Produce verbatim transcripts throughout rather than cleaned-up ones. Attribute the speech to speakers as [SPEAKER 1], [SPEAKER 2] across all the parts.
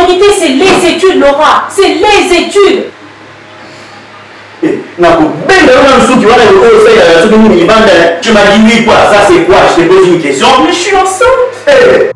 [SPEAKER 1] priorité, c'est les études, Laura. C'est les études.
[SPEAKER 2] Tu m'as dit oui, quoi? Ça, c'est quoi? Je t'ai posé une question.
[SPEAKER 1] Mais je suis enceinte. Hey.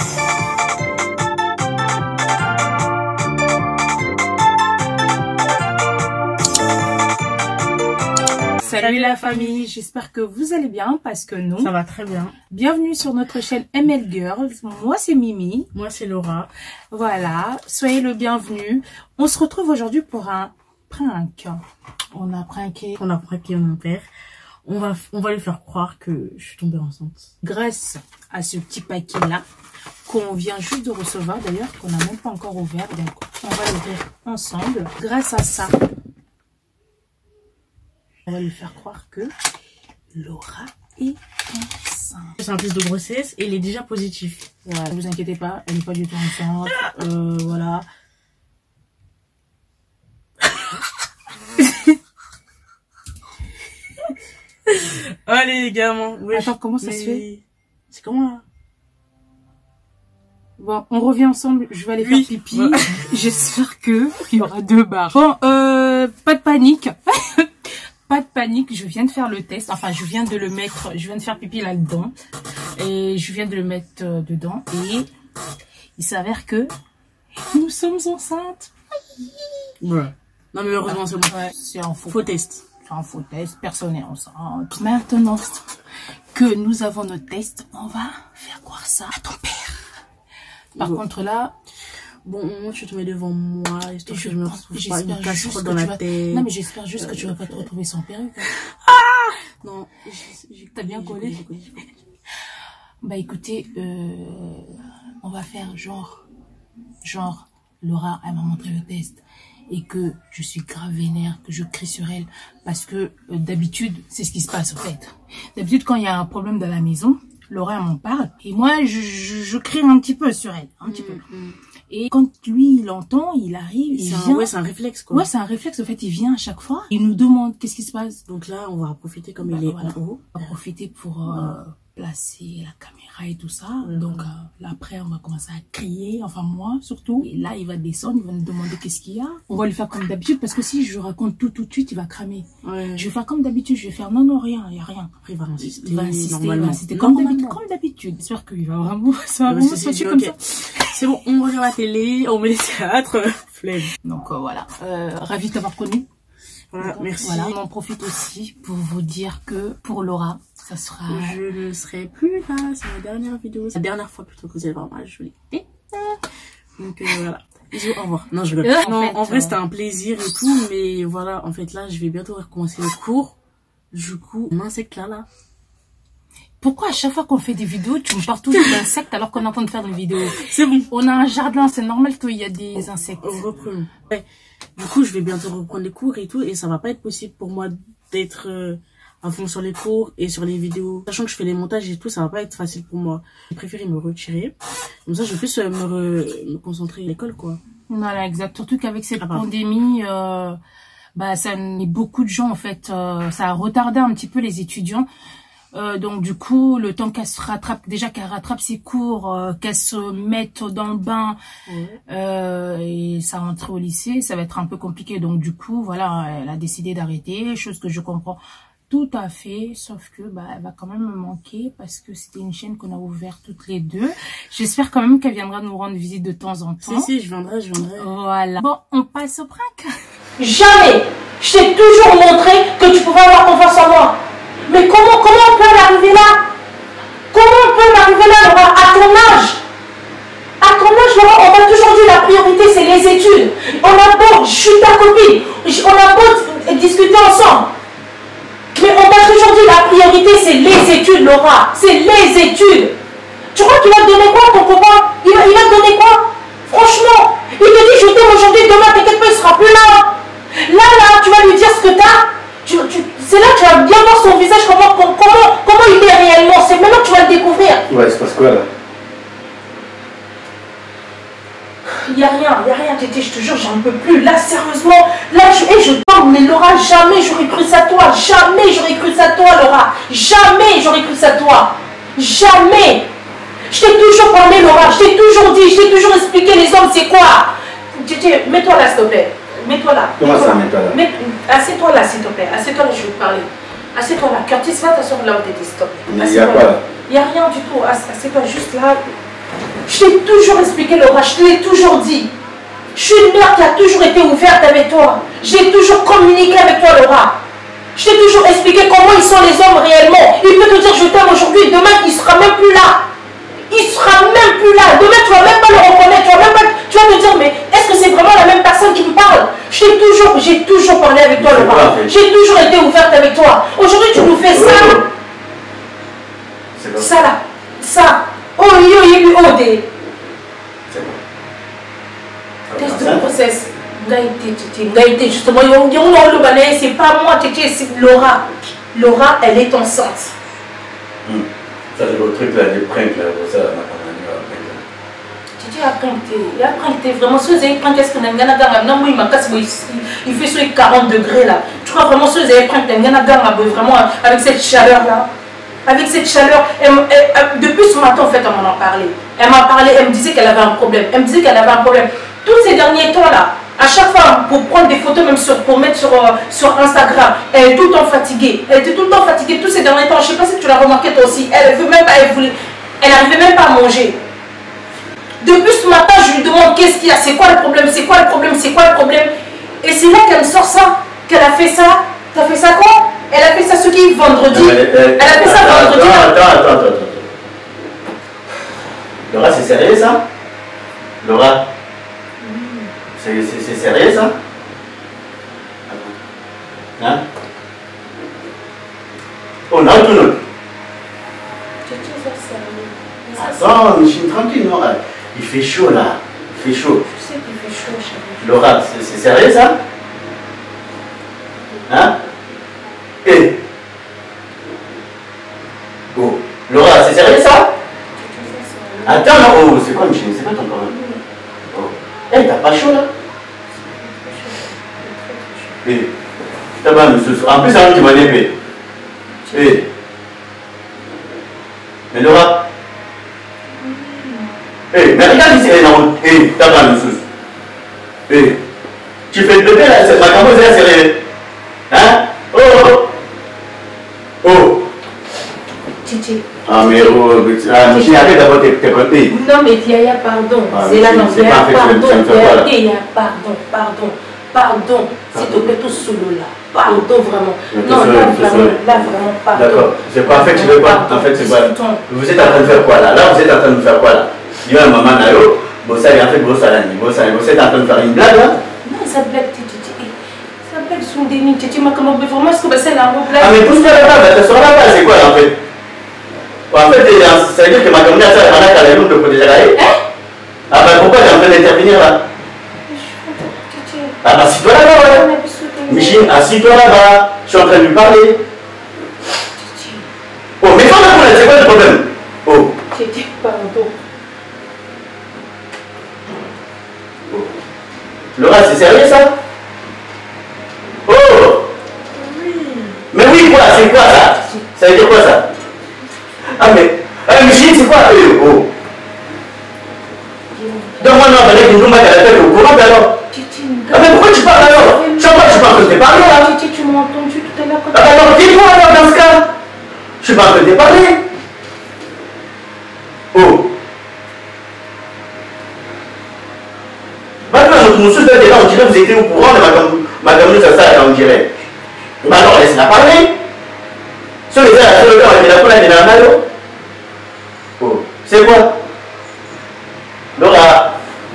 [SPEAKER 1] Salut la famille, j'espère que vous allez bien parce que nous,
[SPEAKER 3] ça va très bien.
[SPEAKER 1] Bienvenue sur notre chaîne M L Girls. Moi c'est Mimi.
[SPEAKER 3] Moi c'est Laura.
[SPEAKER 1] Voilà, soyez le bienvenu. On se retrouve aujourd'hui pour un prank. On a pranké.
[SPEAKER 3] On a pranké mon père. On va, on va lui faire croire que je suis tombée enceinte.
[SPEAKER 1] Grâce à ce petit paquet là qu'on vient juste de recevoir d'ailleurs, qu'on n'a même pas encore ouvert. Donc on va l'ouvrir ensemble. Grâce à ça, on va lui faire croire que Laura est enceinte.
[SPEAKER 3] C'est un test de grossesse et il est déjà positif.
[SPEAKER 1] Voilà, ne vous inquiétez pas, elle n'est pas du tout enceinte. Euh, voilà.
[SPEAKER 3] Allez les gamins.
[SPEAKER 1] Ouais, attends, comment ça se fait?
[SPEAKER 3] C'est comment là?
[SPEAKER 1] Bon, on revient ensemble, je vais aller
[SPEAKER 3] oui.
[SPEAKER 1] faire pipi. Ouais. J'espère que il y aura deux barres. Bon, euh, pas de panique. Pas de panique, je viens de faire le test. Enfin, je viens de le mettre, je viens de faire pipi là-dedans. Et je viens de le mettre euh, dedans. Et il s'avère que nous sommes enceintes.
[SPEAKER 3] Ouais. Non mais heureusement, c'est bon.
[SPEAKER 1] Ouais, c'est un faux,
[SPEAKER 3] faux test.
[SPEAKER 1] C'est un faux test, personne n'est enceinte. Maintenant que nous avons notre test, on va faire croire ça à ton père. Par ouais. contre là...
[SPEAKER 3] Bon, tu te mets devant moi, histoire
[SPEAKER 1] je
[SPEAKER 3] que je me retrouve pas une casserole dans
[SPEAKER 1] la
[SPEAKER 3] vas... tête.
[SPEAKER 1] Non, mais j'espère juste euh, que tu vas pas te retrouver sans perruque.
[SPEAKER 3] Ah non,
[SPEAKER 1] t'as bien collé. Bah écoutez, euh, on va faire genre, genre, Laura, elle m'a montré le test et que je suis grave vénère, que je crie sur elle parce que euh, d'habitude, c'est ce qui se passe en fait. D'habitude, quand il y a un problème dans la maison, Laura elle m'en parle et moi, je, je, je crie un petit peu sur elle, un petit mmh, peu. Mmh. Et quand lui, il entend, il arrive, il vient.
[SPEAKER 3] Ouais, c'est un réflexe, quoi.
[SPEAKER 1] Ouais, c'est un réflexe. En fait, il vient à chaque fois. Il nous demande qu'est-ce qui se passe.
[SPEAKER 3] Donc là, on va profiter comme
[SPEAKER 1] bah,
[SPEAKER 3] il est
[SPEAKER 1] voilà.
[SPEAKER 3] en haut.
[SPEAKER 1] On va profiter pour euh, ouais. placer la caméra et tout ça. Ouais. Donc euh, là, après, on va commencer à crier. Enfin, moi, surtout. Et là, il va descendre, il va nous demander qu'est-ce qu'il y a. On va lui faire comme d'habitude parce que si je raconte tout tout de suite, il va cramer. Ouais. Je vais faire comme d'habitude. Je vais faire non, non, rien, il n'y a rien.
[SPEAKER 3] Après, il va insister.
[SPEAKER 1] Il va insister,
[SPEAKER 3] normalement.
[SPEAKER 1] Il va insister comme d'habitude. Comme d'habitude. J'espère qu'il va vraiment, ça va vraiment se passer comme ça.
[SPEAKER 3] C'est bon, on regarde la télé, on met les théâtres, flemme.
[SPEAKER 1] Donc euh, voilà, euh, ravi de t'avoir connu.
[SPEAKER 3] Voilà, donc, merci.
[SPEAKER 1] Voilà, on en profite aussi pour vous dire que pour Laura, ça sera...
[SPEAKER 3] Je ne serai plus là, c'est ma dernière vidéo. C'est la dernière fois plutôt que vous allez voir ma jolie. Donc euh, voilà. Bisous, au revoir. Non, je veux pas. Non, en, fait, en vrai, euh... c'était un plaisir et tout, mais voilà, en fait là, je vais bientôt recommencer le cours. Du coup, l'insecte là, là.
[SPEAKER 1] Pourquoi à chaque fois qu'on fait des vidéos, tu me parles toujours d'insectes alors qu'on est en train de faire des vidéos?
[SPEAKER 3] C'est bon.
[SPEAKER 1] On a un jardin, c'est normal qu'il y a des insectes.
[SPEAKER 3] Reprenons. Ouais. Du coup, je vais bientôt reprendre les cours et tout, et ça va pas être possible pour moi d'être euh, à fond sur les cours et sur les vidéos. Sachant que je fais les montages et tout, ça va pas être facile pour moi. J'ai préféré me retirer. Comme ça, je vais plus euh, me, re... me concentrer à l'école, quoi.
[SPEAKER 1] Voilà, exact. Surtout qu'avec cette ah, pandémie, euh, bah, ça met beaucoup de gens, en fait, euh, ça a retardé un petit peu les étudiants. Euh, donc du coup, le temps qu'elle se rattrape, déjà qu'elle rattrape ses cours, euh, qu'elle se mette dans le bain mmh. euh, et ça rentre au lycée, ça va être un peu compliqué. Donc du coup, voilà, elle a décidé d'arrêter, chose que je comprends tout à fait, sauf que bah elle va quand même me manquer parce que c'était une chaîne qu'on a ouverte toutes les deux. J'espère quand même qu'elle viendra nous rendre visite de temps en temps.
[SPEAKER 3] Si si, je viendrai, je viendrai.
[SPEAKER 1] Voilà. Bon, on passe au prank.
[SPEAKER 4] Jamais. Je t'ai toujours montré que tu pouvais avoir confiance en moi. Mais comment, comment on peut en arriver là? Comment on peut en arriver là, Laura, à ton âge? À ton âge, Laura, on m'a toujours dit la priorité, c'est les études. On a beau, je suis ta copine, on a beau discuter ensemble. Mais on m'a toujours dit la priorité, c'est les études, Laura. C'est les études. Tu crois qu'il va te donner quoi, ton copain? Il va, il va te donner quoi? Franchement, il te dit, je t'aime aujourd'hui, demain, t'inquiète pas, il sera plus là. Là, là, tu vas lui dire ce que t'as. Tu, tu, c'est là que tu vas bien voir son visage, comment, comment, comment il est réellement. C'est maintenant que tu vas le découvrir.
[SPEAKER 2] Ouais, il se passe quoi là?
[SPEAKER 4] Il n'y a rien, il n'y a rien, Tété, je te jure, j'en peux plus. Là, sérieusement, là, je, hey, je parle, mais Laura, jamais j'aurais cru ça toi. Jamais j'aurais cru ça toi, Laura. Jamais j'aurais cru ça toi. Jamais. Je t'ai toujours parlé, Laura. Je t'ai toujours dit, je t'ai toujours expliqué les hommes, c'est quoi? Tchétché, mets-toi là, s'il te plaît. Mets-toi là.
[SPEAKER 2] Comment ça, mets-toi là?
[SPEAKER 4] Mets... Assieds-toi là, s'il te plaît. Assieds-toi là, je vais te parler. Assieds-toi là. Curtis, va t'asseoir là où t'étais, s'il te plaît.
[SPEAKER 2] Mais il y a quoi là?
[SPEAKER 4] Il n'y a rien du tout. Assieds-toi juste là. Je t'ai toujours expliqué, Laura. Je te l'ai toujours dit. Je suis une mère qui a toujours été ouverte avec toi. J'ai toujours communiqué avec toi, Laura. Je t'ai toujours expliqué comment ils sont les hommes réellement. Il peut te dire je t'aime aujourd'hui, demain il sera même plus là. Il sera même plus là. Demain tu vas même pas le reconnaître. Tu vas même pas, tu vas te dire mais est-ce que c'est vraiment la même personne qui me parle? J'ai toujours, j'ai toujours parlé avec toi, Laura. J'ai toujours été ouverte avec toi. Aujourd'hui tu nous fais ça. Ça là, ça. Oh yo yo oh des. Test de grossesse. Gaïté, justement, c'est pas moi, c'est Laura. Laura, elle est enceinte.
[SPEAKER 2] Hmm. Ça, c'est le truc là, des pranks là, ça, ma
[SPEAKER 4] Titi a pranké, il a pranké vraiment. Si vous avez pranké, est-ce que il fait sur les quarante degrés là. Tu crois vraiment si vous avez pranké, vraiment avec cette chaleur là. Avec cette chaleur, elle, elle, elle, depuis ce matin en fait, elle m'en a parlé. Elle m'a parlé, elle me disait qu'elle avait un problème. Elle me disait qu'elle avait un problème. Tous ces derniers temps là, à chaque fois pour prendre des photos, même sur, pour mettre sur, euh, sur Instagram, elle est tout le temps fatiguée. Elle était tout le temps fatiguée tous ces derniers temps. Je ne sais pas si tu l'as remarqué toi aussi. Elle veut même pas, elle voulait, elle n'arrivait même pas à manger. Depuis ce matin, je lui demande qu'est-ce qu'il y a, c'est quoi le problème, c'est quoi le problème, c'est quoi le problème. Et c'est là qu'elle me sort ça, qu'elle a fait ça. T'as fait ça quoi? Elle a fait ça ce qui est vendredi. Elle, elle, elle a fait ça
[SPEAKER 2] attends,
[SPEAKER 4] vendredi.
[SPEAKER 2] Attends, attends, attends, attends. Laura, c'est sérieux ça? Laura? C'est sérieux ça? Hein? Oh non, tout non. Attends, je suis tranquille, Laura. Il fait chaud là. Il fait chaud.
[SPEAKER 4] Je sais qu'il fait chaud, chérie.
[SPEAKER 2] Laura, c'est sérieux ça? Hein? Eh? Oh, Laura, c'est sérieux ça? Attends, non, oh, c'est quoi Michel? C'est quoi ton problème? Oh. Eh, t'as pas chaud là? Eh, t'as pas monsieur. En plus, c'est un qui m'a épée. Eh. Mais Laura? Eh, mais regarde ici, eh, non, eh, t'as pas monsieur. Eh, tu fais le bébé là, c'est ma caméra, c'est sérieux. Hein? Oh, oh, oh.
[SPEAKER 4] Titi.
[SPEAKER 2] Ah, mais oh, ah, Michel, arrête d'avoir tes côtés.
[SPEAKER 4] Non, mais Yaya, pardon.
[SPEAKER 2] Ah,
[SPEAKER 4] c'est là, non, Yaya, pardon.
[SPEAKER 2] Yaya,
[SPEAKER 4] pardon, pardon, pardon. S'il te plaît, tout sous l'eau là. Pardon, vraiment.
[SPEAKER 2] Mais
[SPEAKER 4] non, là, vraiment, là, vraiment, pardon.
[SPEAKER 2] D'accord. C'est pas en fait, je veux pas. En fait, c'est pas. Vous êtes en train de faire quoi là? Là, vous êtes en train de faire quoi là? Il y a un maman Nayo. Bon, ça, il a fait gros salami. Vous êtes en train de faire une blague là?
[SPEAKER 4] Non, ça blague, Titi. Ça blague sur des mines. Titi m'a comment vraiment, est-ce que c'est la blague?
[SPEAKER 2] Ah, mais pousse-toi là-bas, tu seras là-bas, c'est quoi là en fait? En fait, ça veut dire que ma caméra, ça va être à la loupe de protéger la haie. Ah, ben pourquoi tu es en train d'intervenir là? Ah, bah, assis-toi là-bas, ouais. Michine, assis-toi là-bas. Je suis en train de lui parler. Oh, mais pas la problème, c'est quoi le problème? Oh.
[SPEAKER 4] Titi, pardon.
[SPEAKER 2] Oh. Laura, c'est sérieux ça? Oh.
[SPEAKER 4] Oui.
[SPEAKER 2] Mais oui, quoi? C'est quoi ça? Ça veut dire quoi ça? Ah, mais. Ah, Michine, c'est quoi? Euh, oh. Donc, moi, non, avec une nouvelle à la tête au courant alors. Ah, mais pourquoi tu parles alors? Je sais pas, je suis pas en train de te parler là.
[SPEAKER 4] Titi, tu m'as entendu tout à l'heure quand
[SPEAKER 2] ah, bah, alors, dis-moi alors dans ce cas. Je suis pas en train de te parler. Oh. Maintenant, notre monsieur là, on dirait que vous étiez au courant de ma gamme, ça, ça, on dirait. Bah, alors, laisse-la parler. Sur les gars, sur le gars, on est là pour la dénarder. Oh. C'est quoi? Laura.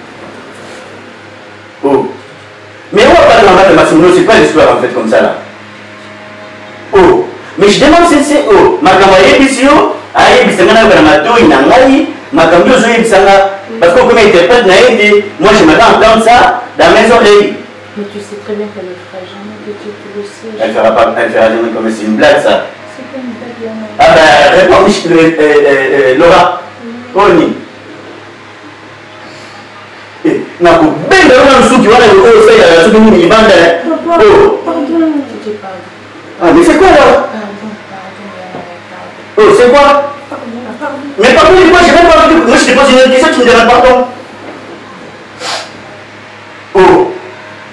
[SPEAKER 2] Oh. Mais on va pas dans le Massimo, c'est pas l'histoire en fait comme ça là. Oh. Mais je demande c'est oh. Ma camarade ici, aïe, bisangana na mato inangai, ma camarade zo bisanga parce que comme interprète na été, moi je m'attends à entendre ça dans mes oreilles.
[SPEAKER 4] Mais tu sais très bien qu'elle ne fera jamais que tu le sais.
[SPEAKER 2] Elle fera pas, elle fera jamais comme c'est une blague ça.
[SPEAKER 4] C'est pas une blague là.
[SPEAKER 2] Ah ben réponds euh, euh, Laura. Oh ni. Naku benda wana msuki wana oh ça ya suki ni banda. Oh.
[SPEAKER 4] Pardon, Titi, pardon.
[SPEAKER 2] Ah mais c'est quoi là?
[SPEAKER 4] Pardon, pardon.
[SPEAKER 2] Oh c'est quoi?
[SPEAKER 4] Pardon, pardon.
[SPEAKER 2] Mais pardon, moi j'ai même pas envie de... Moi je te pose une question, tu me demandes pardon.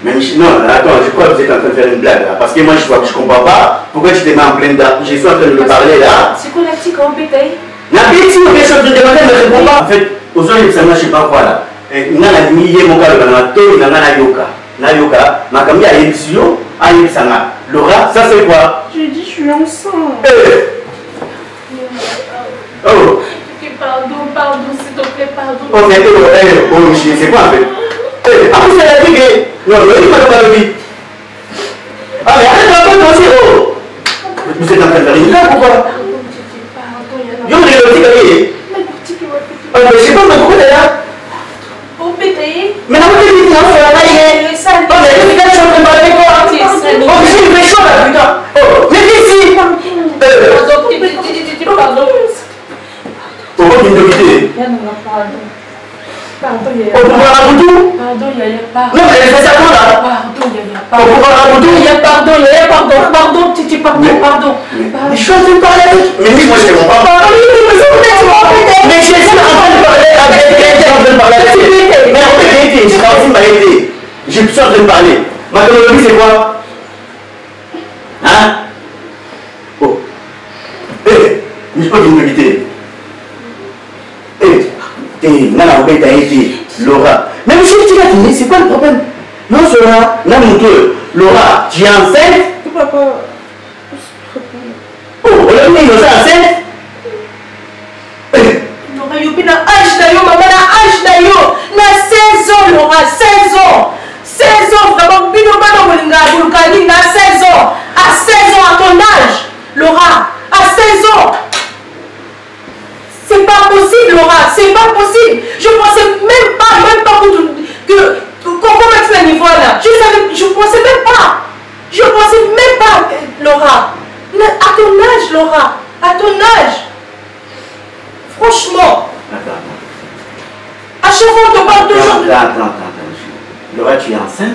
[SPEAKER 2] Mais non, attends, je crois que vous êtes en train de faire une blague là. Parce que moi je vois que je comprends pas. Pourquoi tu te mets en pleine date? Je suis en train de me parler là.
[SPEAKER 4] C'est quoi la petite en bétail?
[SPEAKER 2] La petite, je suis en train de demander, mais je ne comprends pas. En fait, aux autres, ça ne sais pas quoi là. Il y a des milliers de gens qui ont été na yoka. Na yoka, ma comme il y a une sio, a une sana. Laura, ça c'est quoi?
[SPEAKER 3] J'ai dit je suis enceinte.
[SPEAKER 2] Eh. Oh.
[SPEAKER 4] Pardon, pardon, s'il te plaît, pardon.
[SPEAKER 2] Oh, mais eh, oh, c'est quoi en fait? Eh, après c'est la vie que. Non, ne dis pas de la vie. Ah, mais arrête un peu toi aussi, oh. Vous êtes en train de faire une blague ou quoi? Yo, mais le petit gars. Ah, mais je sais pas, mais pourquoi t'es là?
[SPEAKER 4] Oh, bétail.
[SPEAKER 2] Mais non, mais tu dis non, c'est la taille. Oh, mais le petit gars, je suis en train de parler avec toi. Oh, mais j'ai fait chaud là, putain. Oh, mais viens ici.
[SPEAKER 4] Pardon, pardon.
[SPEAKER 2] Pourquoi tu me quitter?
[SPEAKER 4] Pardon. Pardon, Yaya.
[SPEAKER 2] Oh, pour voir un bouton?
[SPEAKER 4] Pardon, Yaya, pardon.
[SPEAKER 2] Non, mais elle fait ça quand là?
[SPEAKER 4] Pardon, Yaya,
[SPEAKER 2] Oh,
[SPEAKER 4] pardon.
[SPEAKER 2] pour voir un bouton?
[SPEAKER 4] Yaya, pardon, Yaya, pardon, pardon, Titi, pardon, pardon.
[SPEAKER 2] Mais je suis en train de parler avec. Mais oui, moi je ne comprends pas. Mais je suis en train de parler avec elle, je suis en train de parler avec elle. Mais en fait, j'ai été, je suis m'a aidé. Je suis en train de parler. Ma chronologie, c'est quoi? Hein? Oh. Eh, mais je peux me quitter. Eh, eh, Nana Obey t'a aidé. Laura. Mais monsieur, tu l'as fini, c'est quoi le problème? Non, Laura, non, mon Dieu. Laura, tu es enceinte?
[SPEAKER 3] Papa.
[SPEAKER 2] Oh, on a mis une enceinte?
[SPEAKER 4] Laura, yopi na âge d'ailleurs, maman, na âge d'ailleurs. Na seize ans, Laura, seize ans. seize ans, vraiment, bino bano molinga, boulkani, na seize ans. À seize ans, à ton âge, Laura, à seize ans. C'est pas possible, Laura, c'est pas possible. Je pensais même pas, même pas que, que, comment mettre ce niveau là. Je savais, je pensais même pas. Je pensais même pas, Laura. À ton âge, Laura, à ton âge. Franchement.
[SPEAKER 2] Attends.
[SPEAKER 4] À chaque fois, on te parle toujours.
[SPEAKER 2] Attends, attends, attends, attends. Laura, tu es enceinte?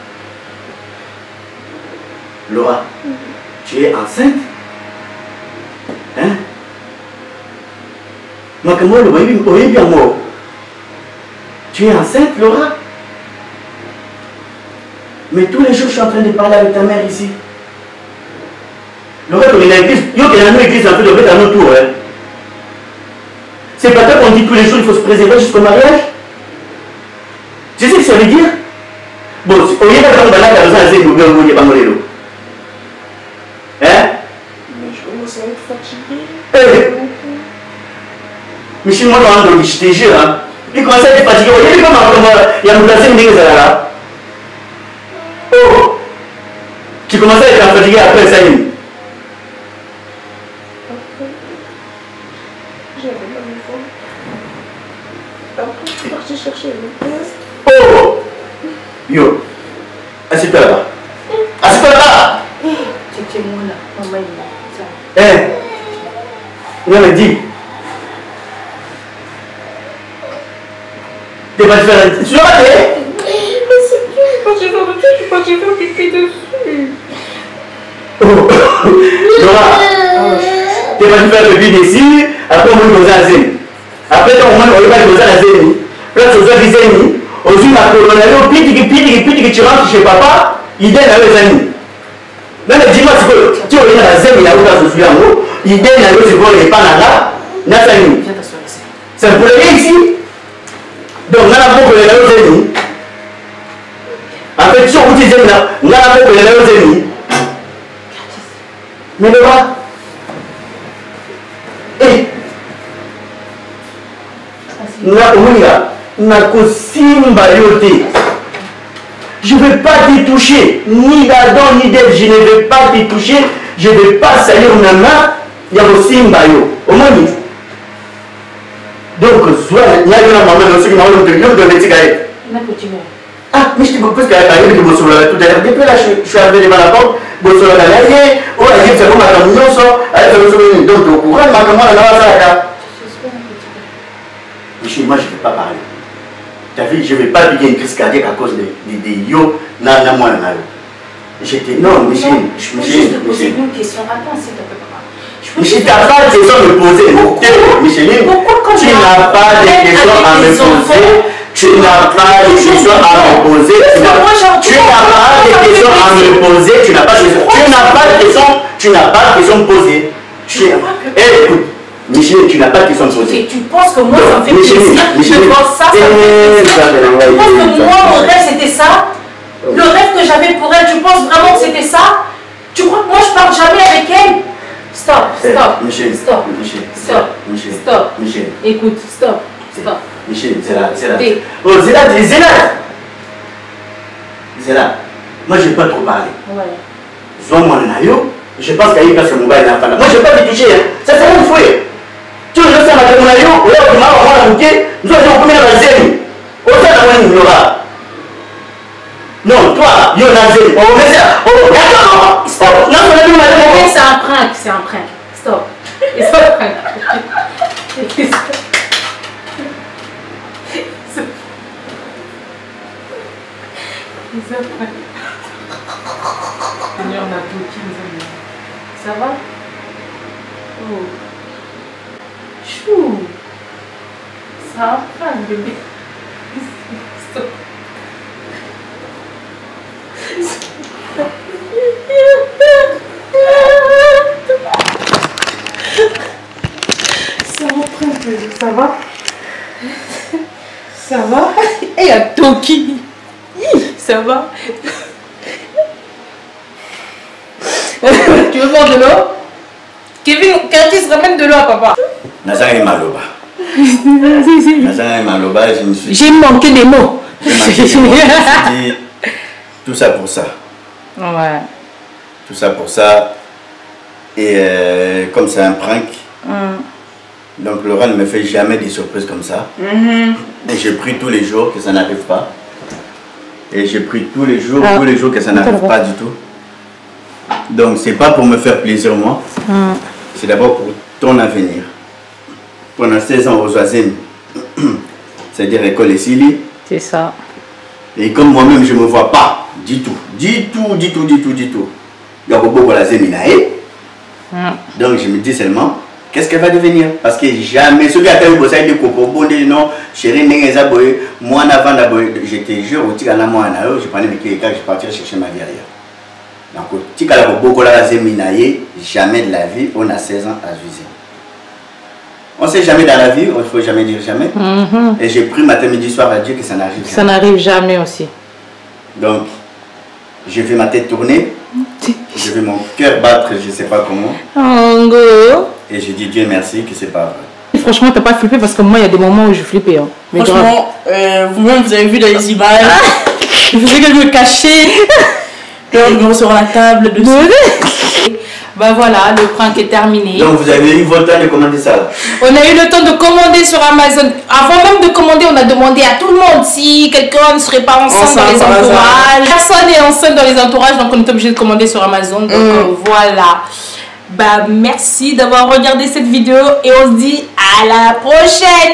[SPEAKER 2] Laura, tu es enceinte? Hein? Donc moi, le voyez bien moi. Tu es enceinte, Laura? Mais tous les jours, je suis en train de parler avec ta mère ici. Laura, tu es dans l'église. Yo, tu es dans l'église, en fait, de mettre à nos tours. Hein? C'est pas toi qu'on dit tous les jours, il faut se préserver jusqu'au mariage? Tu sais ce que ça veut dire? Bon, au lieu d'attendre là, tu as besoin de faire un peu de bangolero. Hein?
[SPEAKER 3] Mais je commence à être fatiguée.
[SPEAKER 2] Eh! Michel, moi, je te jure, hein. Il commence à être fatigué. Il y a comment il y a un placé une là. Oh! Tu commences à être fatigué après ça.
[SPEAKER 3] Après, j'avais pas mes formes. Après, je suis partie chercher le test.
[SPEAKER 2] Oh! Yo! Assieds-toi là-bas. Assieds-toi là-bas!
[SPEAKER 4] C'était moi là, maman il là.
[SPEAKER 2] Eh! Non, mais dis. T'es pas faire. Tu l'as raté?
[SPEAKER 3] Mais c'est tout, je suis partie faire le test, je suis partie faire pipi dessus.
[SPEAKER 2] Oh! Laura! T'es pas faire le pipi dessus, après on va poser la zone. Après, on va poser la zone. Là, tu vas poser la zone. Aujourd'hui, ma colonne, piti, piti, piti, tu rentres chez papa, il donne à les amis. Non, mais dis-moi, tu vois, il y a la zone, il y a où dans ce sujet en haut, il donne à l'autre, il n'est pas là, n'a pas mis. Ça ne pourrait rien ici. Donc, on a la peau que les amis. En fait, si on vous disait là, on a la peau que les amis. Mais le roi, eh, na ouya, na kosimba yote. Je ne vais pas te toucher, ni d'Adam ni d'Ève, je ne vais pas te toucher, je ne vais pas salir ma main, il y a aussi mbayo. Au moins, donc, soit il y a une maman aussi qui m'a dit que je vais te dire. Ah, mais je te propose qu'elle a eu tout à l'heure. Depuis là, je suis arrivé devant la porte, je suis allé à l'allié, ou à l'allié, c'est comme à la maison, elle fait le souvenir. Donc, au courant, ma maman, elle a ça. Michel, moi, je ne vais pas parler. Tu as vu, je ne vais pas piquer une crise cardiaque à cause des yo, na na moi, na yo. J'étais, non, Michel, je me suis
[SPEAKER 4] juste poser une question. Attends, s'il te plaît, papa.
[SPEAKER 2] Michel, tu n'as pas de questions à me poser. Micheline, tu n'as pas de questions à me poser. Tu n'as pas de questions à me poser. Tu n'as pas de questions à me poser. Tu n'as pas de questions. Tu n'as pas de questions. Tu n'as pas de questions posées. Eh, écoute, Michel, tu n'as pas de questions posées.
[SPEAKER 4] Tu penses que moi, ça me fait plaisir. Je pense ça, ça me fait plaisir. Tu penses que moi, mon rêve, c'était ça? Le rêve que j'avais pour elle, tu penses vraiment que c'était ça? Tu crois que moi, je parle jamais avec elle? Stop, stop,
[SPEAKER 2] Michel,
[SPEAKER 4] stop,
[SPEAKER 2] Michel,
[SPEAKER 4] stop,
[SPEAKER 2] Michel,
[SPEAKER 4] stop,
[SPEAKER 2] Michel.
[SPEAKER 4] Écoute, stop, stop.
[SPEAKER 2] Michel, c'est là, c'est là. Oh, c'est là, c'est là. C'est là. Moi, je n'ai pas trop parlé.
[SPEAKER 4] Ouais.
[SPEAKER 2] Soit moi, Nayo, je pense qu'il y a eu parce que mon gars est là. Moi, je n'ai pas été touché. Ça, c'est mon fouet. Tu veux que je fasse mon Nayo, ou là, tu m'as envoyé un bouquet, nous allons combien de zéro. Au sein de mon Nora. Non, toi, yo, Nazé. Oh, mais ça. Oh, d'accord. Stop. Non, c'est
[SPEAKER 4] un prank, c'est un prank. Stop. C'est un prank. Ça va? Oh. Chou. Ça va, bébé. Stop. Ça reprend, ça va? Ça va? Et il y a Toki. Ça va? Tu veux boire de l'eau? Kevin, Curtis, ramène de l'eau à papa.
[SPEAKER 2] Nazan et Maloba. Nazan et Maloba, je me suis...
[SPEAKER 4] J'ai manqué des mots.
[SPEAKER 2] J'ai manqué des mots. Je me suis dit, tout ça pour ça.
[SPEAKER 4] Ouais.
[SPEAKER 2] Tout ça pour ça. Et euh, comme c'est un prank, mm. donc Laura ne me fait jamais des surprises comme ça. Mm-hmm. Et j'ai pris tous les jours que ça n'arrive pas. Et j'ai pris tous les jours, ah. tous les jours que ça n'arrive pas du tout. Donc c'est pas pour me faire plaisir moi. Mm. C'est d'abord pour ton avenir. Pendant seize ans aux Oisines, c'est-à-dire école et Sili.
[SPEAKER 4] C'est ça.
[SPEAKER 2] Et comme moi-même je ne me vois pas du tout, du tout, du tout, du tout, du tout. Il y a beaucoup de Zéminae. Donc je me dis seulement, qu'est-ce qu'elle va devenir? Parce que jamais, ceux qui ont eu besoin de copo, non, chérie, moi avant d'abord, j'étais jure, je prenais mes clés, je partais chercher ma vie ailleurs. Donc, si elle a beaucoup de Zéminae, jamais de la vie, on a seize ans à Zuzine. On ne sait jamais dans la vie, il ne faut jamais dire jamais. Mm-hmm. Et j'ai pris matin, midi, soir à dire que ça n'arrive jamais.
[SPEAKER 4] Ça n'arrive jamais aussi.
[SPEAKER 2] Donc, je vais ma tête tourner, je vais mon cœur battre, je ne sais pas comment.
[SPEAKER 4] Oh, go.
[SPEAKER 2] Et je dis Dieu merci que c'est pas vrai.
[SPEAKER 4] Franchement, tu n'as pas flippé parce que moi, il y a des moments où je flippais. Hein.
[SPEAKER 3] Mais franchement, euh, vous-même, vous avez vu dans les images, je faisais que je me cachais. On sur la table de
[SPEAKER 4] bah voilà, le prank est terminé.
[SPEAKER 2] Donc vous avez eu votre temps de commander ça?
[SPEAKER 4] On a eu le temps de commander sur Amazon. Avant même de commander, on a demandé à tout le monde si quelqu'un ne serait pas enceinte, enceinte dans les entourages. Personne n'est enceinte dans les entourages, donc on est obligé de commander sur Amazon. Donc mm. euh, voilà. Bah merci d'avoir regardé cette vidéo et on se dit à la prochaine.